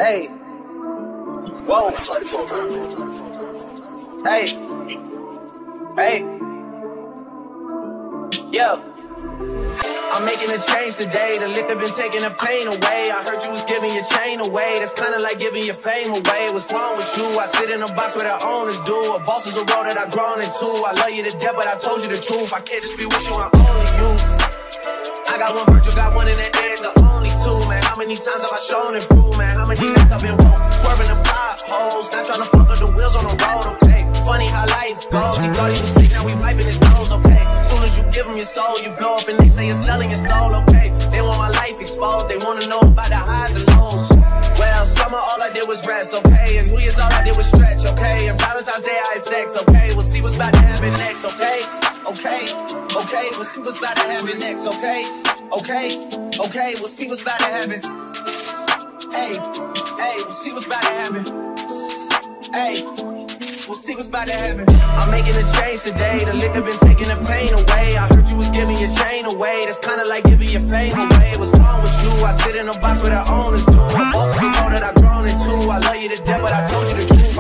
Hey. Whoa. Hey. Hey. Yeah. I'm making a change today. The liquor been taking the pain away. I heard you was giving your chain away. That's kinda like giving your fame away. What's wrong with you? I sit in a box where the owners do. A boss is a role that I've grown into. I love you to death, but I told you the truth. I can't just be with you, I'm only you. I got one Virgil, got one in the air, it's the only two, man. How many times have I shown and proved, man? How many nights I've been woke, swerving the potholes, not trying to fuck up the wheels on the road, okay? Funny how life goes. He thought he was sick, now we wiping his nose, okay? Soon as you give him your soul, you blow up and they say you're selling your soul, okay? They want my life exposed, they wanna know about the highs and lows. Well, summer all I did was rest, okay? And New Year's all I did was stretch, okay? And Valentine's Day I had sex, okay? We'll see what's about to happen next, okay? Okay, okay, we'll see what's about to happen next, okay? Okay, okay, we'll see what's about to happen. Hey, hey, we'll see what's about to happen. Hey, we'll see what's about to happen. I'm making a change today. The liquor been taking the pain away. I heard you was giving your chain away. That's kinda like giving your fame away. What's wrong with you? I sit in a box where the owners do. A boss is a role that I've grown into. I love you to death, but I told you the truth.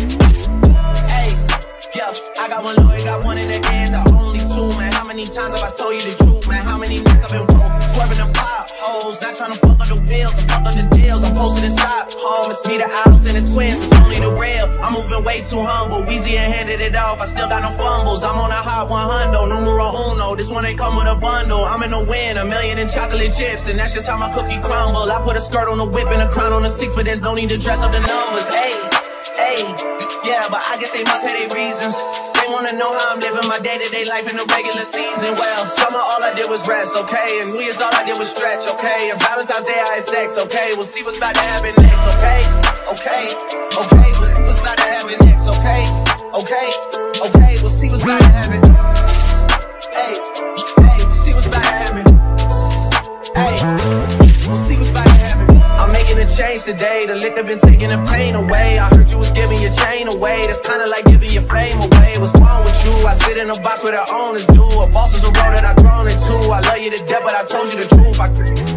Hey, yeah, I got one lawyer, got one in the air, the only two, man. How many times have I told you the truth, man? How many nights I've been broke, swerving the potholes, not trying to fuck up the wheels, I'm fuck up the deals. I'm posted inside home, it's me, the Owls, and the twins, it's only the real. I'm moving way too humble, Weezy and handed it off, I still got no fumbles. I'm on a hot 100, numero uno, this one ain't come with a bundle. I'm in the win, $1 million in chocolate chips, and that's just how my cookie crumble. I put a skirt on the whip and a crown on the 6, but there's no need to dress up the numbers. Hey, hey, yeah, but I guess they must have their reasons. They wanna know how I'm living my day-to-day life in the regular season. Well, summer all I did was rest, okay? And New Year's all I did was stretch, okay? And Valentine's Day I had sex, okay? We'll see what's about to happen next, okay? Okay, okay, we'll see what's about to happen next, okay? Okay, okay, we'll see what's about to happen. Hey, hey, we'll see what's about to happen. Hey, we'll see what's about to happen. I'm making a change today. The liquor been taking the pain away. I heard you was giving your chain away. That's kinda like giving your fame away. What's wrong with you? I sit in a box where the owners do. A boss is a role that I've grown into. I love you to death, but I told you the truth.